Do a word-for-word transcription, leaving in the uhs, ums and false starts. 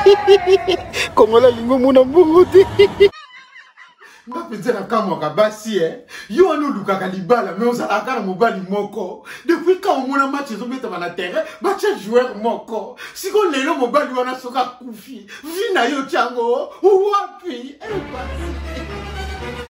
Kongola lingo mona mbongo te. Nga penza na kamwa ka basi eh. Yo anu lukaka libala mais ozalaka na mobali moko. Depuis quand on mona match ezobeta na terrain, bacha joueur moko. Siko lelo mobali wana soka kufi. Vi na yo tiango, wapi? Eh basi.